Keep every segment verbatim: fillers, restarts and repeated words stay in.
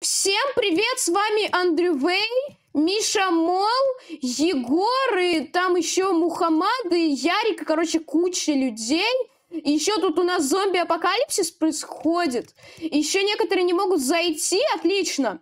Всем привет, с вами Андрювей, Миша Мол, Егор, и там еще Мухаммад и Ярик, короче, куча людей. И еще тут у нас зомби-апокалипсис происходит. Еще некоторые не могут зайти, отлично.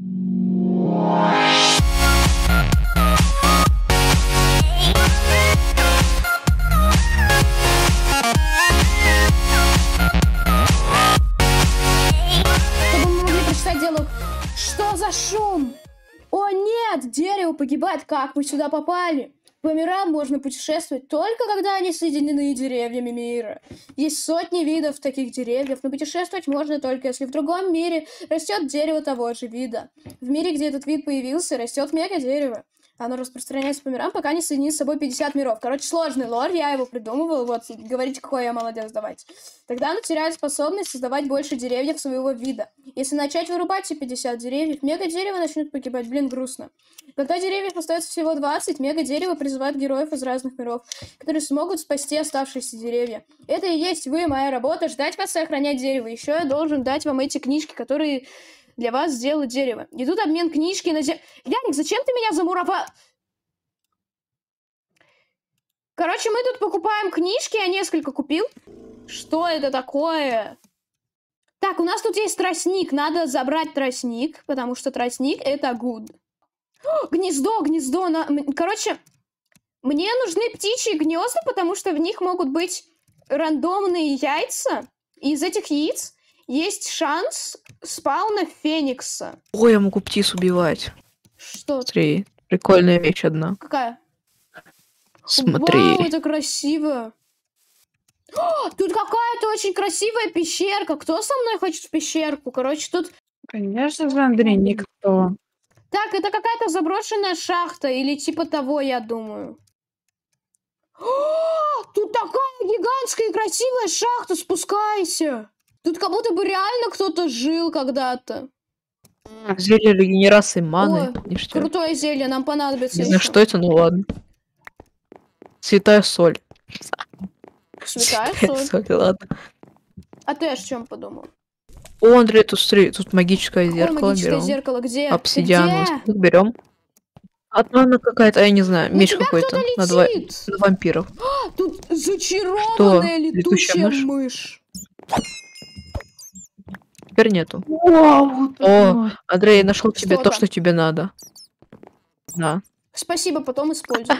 Диалог. Что за шум? О нет, дерево погибает. Как вы сюда попали? По мирам можно путешествовать только когда они соединены деревьями мира. Есть сотни видов таких деревьев, но путешествовать можно только если в другом мире растет дерево того же вида. В мире, где этот вид появился, растет мега-дерево. Оно распространяется по мирам, пока не соединит с собой пятьдесят миров. Короче, сложный лор, я его придумывал. Вот, говорите, какой я молодец, давайте. Тогда оно теряет способность создавать больше деревьев своего вида. Если начать вырубать все пятьдесят деревьев, мега-дерево начнет погибать. Блин, грустно. Когда деревьев остается всего двадцать, мега-дерево призывает героев из разных миров, которые смогут спасти оставшиеся деревья. Это и есть вы, моя работа, ждать вас и охранять дерево. Еще я должен дать вам эти книжки, которые... для вас сделать дерево. И тут обмен книжки на землю. Ярик, зачем ты меня замуровал? Короче, мы тут покупаем книжки, я несколько купил. Что это такое? Так, у нас тут есть тростник. Надо забрать тростник, потому что тростник это good. О, гнездо, гнездо. На... Короче, мне нужны птичьи гнезда, потому что в них могут быть рандомные яйца. И из этих яиц есть шанс спауна феникса. Ой, я могу птиц убивать. Что? Смотри, прикольная вещь одна. Какая? Смотри. Вау, это красиво. О, тут какая-то очень красивая пещерка. Кто со мной хочет в пещерку? Короче, тут... Конечно же, Андрей, никто. Так, это какая-то заброшенная шахта или типа того, я думаю. О, тут такая гигантская и красивая шахта, спускайся. Тут как будто бы реально кто-то жил когда-то. Зелье регенерации маны. О, крутое зелье, нам понадобится. Не знаю, что это, ну ладно. Святая соль. Святая соль? соль, ладно. А ты о чем подумал? О, Андрей, тут смотри, тут магическое Какое зеркало магическое берем. зеркало? Где? Обсидиан Где? берем. Одна какая-то, я не знаю, На меч тебя какой-то. кто-то На, два... летит. на вампиров. А, тут зачарованная летучая Летучая мышь? мышь. Теперь нету. Вау, О, Андрей, я нашел тебе Что то, там? что тебе надо. Да. Спасибо, потом использую.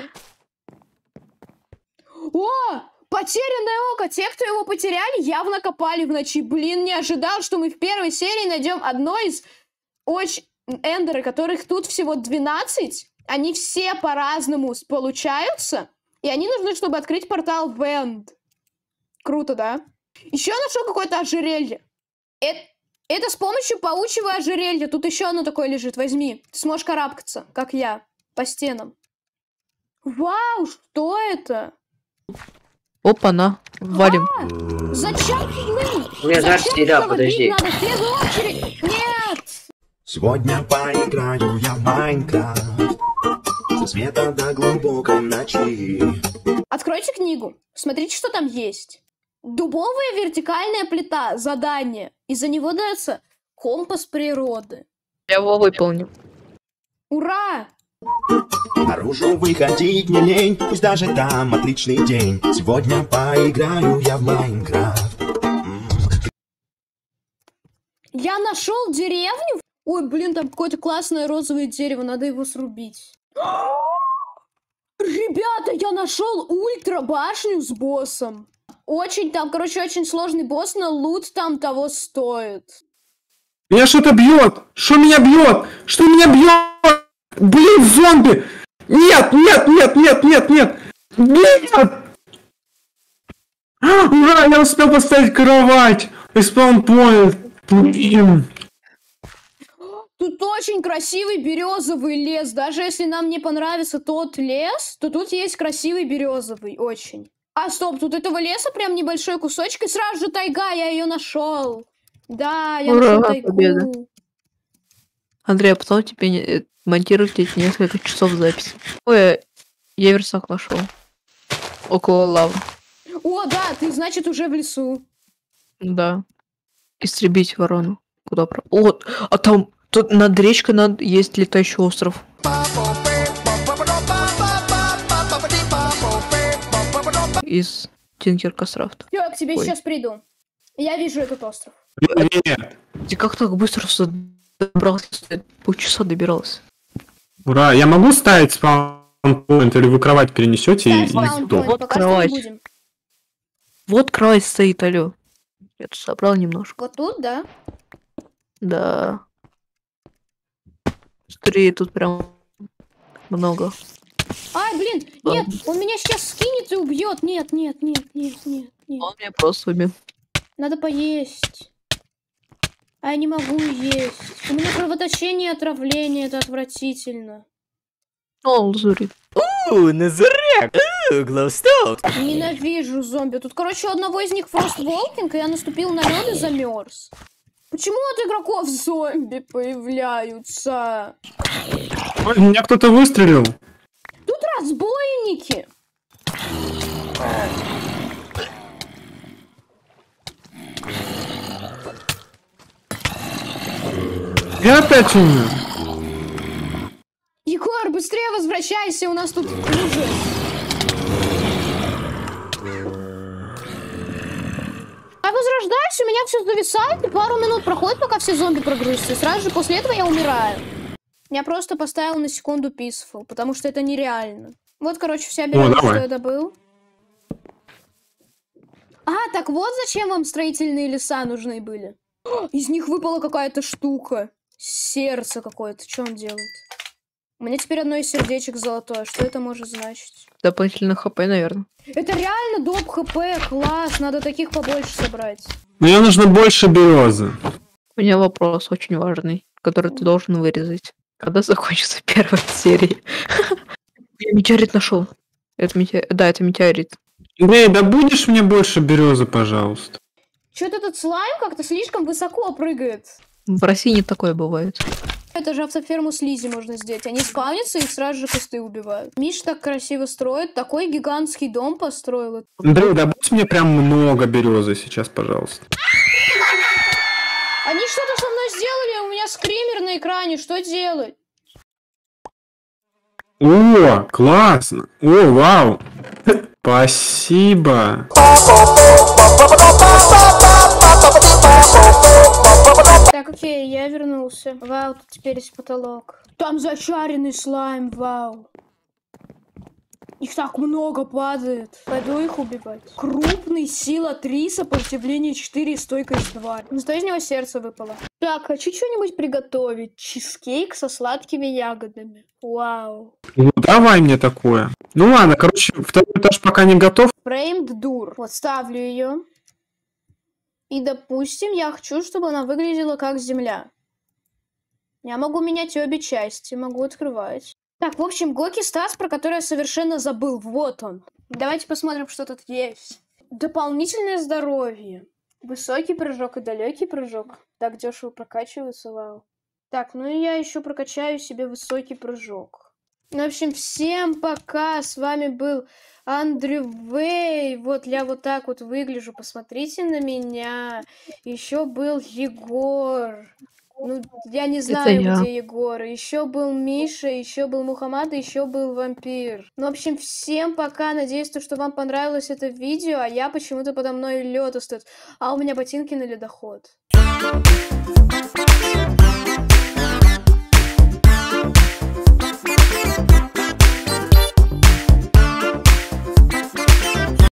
О, потерянное око. Те, кто его потеряли, явно копали в ночи. Блин, не ожидал, что мы в первой серии найдем одно из очень... эндеры, которых тут всего двенадцать. Они все по-разному получаются. И они нужны, чтобы открыть портал в Энд. Круто, да? Еще я нашел какое-то ожерелье. Это, это с помощью паучьего ожерелья. Тут еще оно такое лежит. Возьми. Ты сможешь карабкаться, как я, по стенам. Вау, что это? Опа-на, валим. А, зачем мы? У меня жар стиля, подожди. Надо в первую очередь. Нет! Сегодня поиграю я в Майнкрафт со света до глубокой ночи. Откройте книгу. Смотрите, что там есть. Дубовая вертикальная плита. Задание. И за него дается компас природы. Я его выполню. Ура! Наружу выходить не лень, пусть даже там отличный день. Сегодня поиграю я в Майнкрафт. Я нашел деревню. Ой, блин, там какое-то классное розовое дерево. Надо его срубить. Ребята, я нашел ультра башню с боссом. Очень там, короче, очень сложный босс, но лут там того стоит. Меня что-то бьет! Что меня бьет? Что меня бьет? Блин, зомби! Нет, нет, нет, нет, нет, нет! Нет! Ура, я успел поставить кровать! И спаунпоинт! Блин! Тут очень красивый березовый лес. Даже если нам не понравится тот лес, то тут есть красивый березовый, очень. А стоп, тут этого леса прям небольшой кусочек, и сразу же тайга, я ее нашел. Да, я Ура, нашел тайгу. победа. Андрей, а потом тебе не... монтировать эти несколько часов записи. Ой, я версак нашел. Около лавы. О, да, ты, значит, уже в лесу. Да. Истребить ворону. Куда про... О, а там Тут над речкой над... есть летающий остров. Из Тинкер-Кастрафта. Я к тебе Ой. сейчас приду. Я вижу этот остров. Привет. Ты как так быстро сюда добрался? Полчаса добирался. Ура, я могу ставить спаунпоинт или вы кровать перенесете и, Ставь и спаунпоинт, то? Вот пока что не кровать. будем. Вот кровать стоит, алё. Я тут собрал немножко. Вот тут, да? Да. Смотри, тут прям много. Ай, блин, нет, он меня сейчас скинет и убьет. Нет, нет, нет, нет, нет, нет. Он меня просто убил. Надо поесть. А я не могу есть. У меня кровоточение и отравление, это отвратительно. О, лазурит. Ooh, Назарек! Ooh, glowstone! Ненавижу зомби. Тут, короче, у одного из них фростволкинг, и я наступил на лед и замерз. Почему от игроков зомби появляются? Ой, меня кто-то выстрелил. Тут разбойники. Я опять умер. Егор, быстрее возвращайся, у нас тут ужас. Я возрождаюсь, у меня все зависает, и пару минут проходит, пока все зомби прогрузятся. И сразу же после этого я умираю. Я просто поставил на секунду peaceful, потому что это нереально. Вот, короче, вся берем, что я добыл. А, так вот зачем вам строительные леса нужны были. Из них выпала какая-то штука. Сердце какое-то. Что он делает? У меня теперь одно из сердечек золотое. Что это может значить? Дополнительно хп, наверное. Это реально доп хп. Класс. Надо таких побольше собрать. Мне нужно больше березы. У меня вопрос очень важный, который ты должен вырезать. Когда закончится первая серия? Я метеорит нашел. Это метеорит. Да, это метеорит. Эй, да будешь мне больше березы, пожалуйста? Что-то этот слайм как-то слишком высоко прыгает. В России не такое бывает. Это же автоферму слизи можно сделать. Они спавнятся, их сразу же кусты убивают. Миш так красиво строит. Такой гигантский дом построил. Андрей, да будь мне прям много березы сейчас, пожалуйста. Они что-то со мной сделали, у меня скример на экране. Что делать? О, классно. О, вау. Спасибо. Так, окей, я вернулся. Вау, тут теперь есть потолок. Там зачаренный слайм, вау. Их так много падает. Пойду их убивать. Крупный, сила три, сопротивление четыре, стойкость два. Ну, что из него сердце выпало. Так, хочу что-нибудь приготовить. Чизкейк со сладкими ягодами. Вау. Ну, давай мне такое. Ну ладно, короче, второй этаж пока не готов. Framed Dur. Вот ставлю ее. И, допустим, я хочу, чтобы она выглядела как земля. Я могу менять обе части, могу открывать. Так, в общем, Гоки Стас, про который я совершенно забыл. Вот он. Давайте посмотрим, что тут есть. Дополнительное здоровье. Высокий прыжок и далекий прыжок. Так дешево прокачивается, вау. Так, ну и я еще прокачаю себе высокий прыжок. В общем, всем пока. С вами был Андрю Вэй. Вот я вот так вот выгляжу. Посмотрите на меня. Еще был Егор. Ну, я не знаю, я. где Егор. Еще был Миша, еще был Мухаммад, еще был Вампир. Ну, в общем, всем пока. Надеюсь, то, что вам понравилось это видео. А я почему-то подо мной лед остается. А у меня ботинки на ледоход.